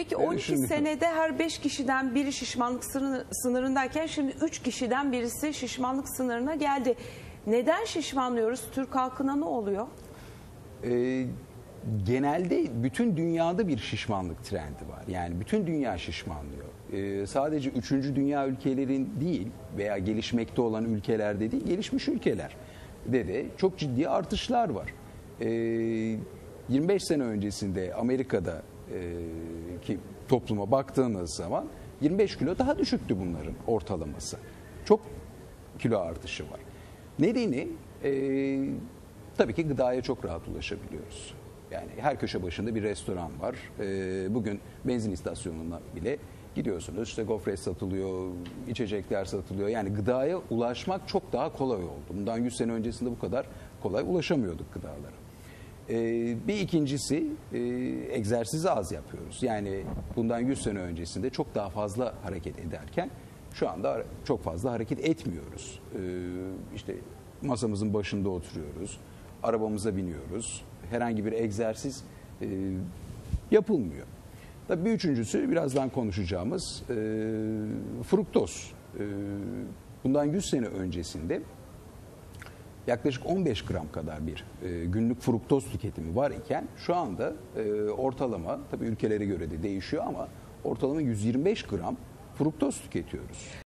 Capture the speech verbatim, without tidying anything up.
Peki Yani on iki şimdi- senede her beş kişiden biri şişmanlık sınır- sınırındayken şimdi üç kişiden birisi şişmanlık sınırına geldi. Neden şişmanlıyoruz? Türk halkına ne oluyor? Ee, genelde bütün dünyada bir şişmanlık trendi var. Yani bütün dünya şişmanlıyor. Ee, sadece üçüncü dünya ülkelerin değil veya gelişmekte olan ülkelerde değil, gelişmiş ülkelerde de çok ciddi artışlar var. Ee, yirmi beş sene öncesinde Amerika'da e, ki topluma baktığınız zaman yirmi beş kilo daha düşüktü bunların ortalaması. Çok kilo artışı var. Nedeni e, tabii ki gıdaya çok rahat ulaşabiliyoruz. Yani her köşe başında bir restoran var. E, bugün benzin istasyonuna bile gidiyorsunuz. İşte gofret satılıyor, içecekler satılıyor. Yani gıdaya ulaşmak çok daha kolay oldu. Bundan yüz sene öncesinde bu kadar kolay ulaşamıyorduk gıdalara. Ee, bir ikincisi e, egzersizi az yapıyoruz. Yani bundan yüz sene öncesinde çok daha fazla hareket ederken şu anda çok fazla hareket etmiyoruz. Ee, işte masamızın başında oturuyoruz, arabamıza biniyoruz. Herhangi bir egzersiz e, yapılmıyor. Tabii bir üçüncüsü birazdan konuşacağımız e, fruktoz. E, bundan yüz sene öncesinde yaklaşık on beş gram kadar bir e, günlük fruktoz tüketimi var iken şu anda e, ortalama, tabii ülkelere göre de değişiyor ama ortalama yüz yirmi beş gram fruktoz tüketiyoruz.